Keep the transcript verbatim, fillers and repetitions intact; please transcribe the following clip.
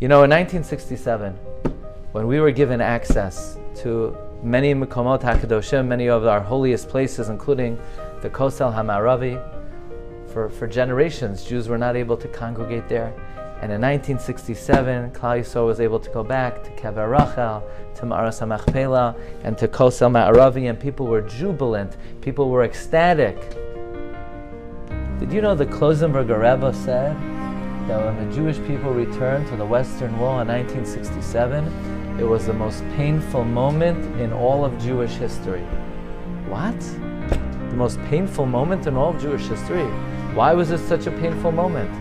You know, in nineteen sixty-seven, when we were given access to many Mekomot HaKadoshim, many of our holiest places, including the Kosel HaMa'aravi, for, for generations, Jews were not able to congregate there. And in nineteen sixty-seven, Klal Yisrael was able to go back to Kever Rachel, to Ma'aras HaMachpelah, and to Kosel Ma'aravi, and people were jubilant, people were ecstatic. Did you know the Klosenberger Rebbe said that when the Jewish people returned to the Western Wall in nineteen sixty-seven, it was the most painful moment in all of Jewish history? What? The most painful moment in all of Jewish history? Why was it such a painful moment?